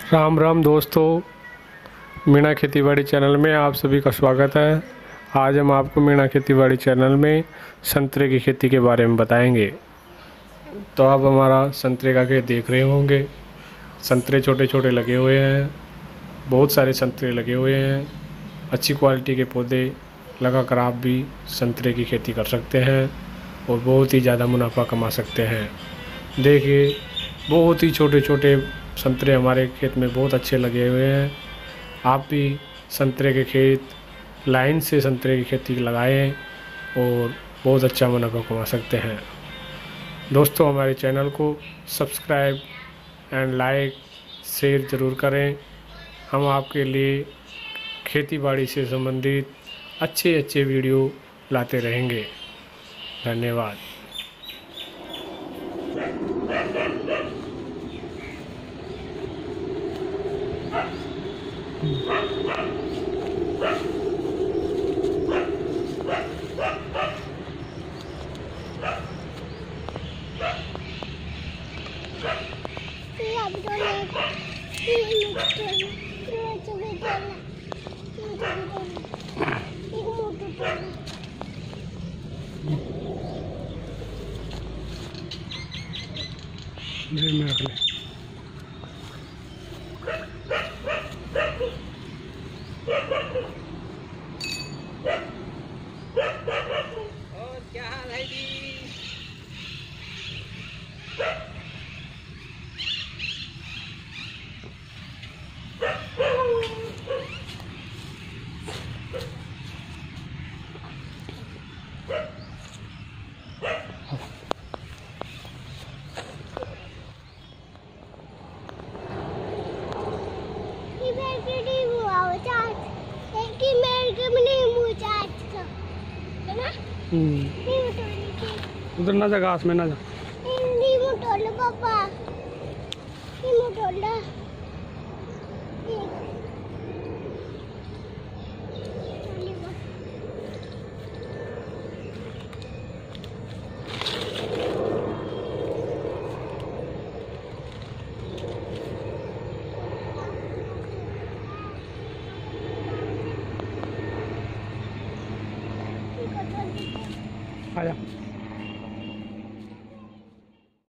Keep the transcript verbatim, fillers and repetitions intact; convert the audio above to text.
राम राम दोस्तों, मीणा खेतीबाड़ी चैनल में आप सभी का स्वागत है। आज हम आपको मीणा खेतीबाड़ी चैनल में संतरे की खेती के बारे में बताएंगे। तो आप हमारा संतरे का खेत देख रहे होंगे। संतरे छोटे छोटे लगे हुए हैं, बहुत सारे संतरे लगे हुए हैं। अच्छी क्वालिटी के पौधे लगाकर आप भी संतरे की खेती कर सकते हैं और बहुत ही ज़्यादा मुनाफा कमा सकते हैं। देखिए, बहुत ही छोटे छोटे संतरे हमारे खेत में बहुत अच्छे लगे हुए हैं। आप भी संतरे के खेत, लाइन से संतरे की खेती लगाएं और बहुत अच्छा मुनाफा कमा सकते हैं। दोस्तों, हमारे चैनल को सब्सक्राइब एंड लाइक शेयर ज़रूर करें। हम आपके लिए खेती बाड़ी से संबंधित अच्छे अच्छे वीडियो लाते रहेंगे। धन्यवाद। जेब में रख ले। और क्या हाल है जी? उधर ना जा, घास में ना जा। पापा आया।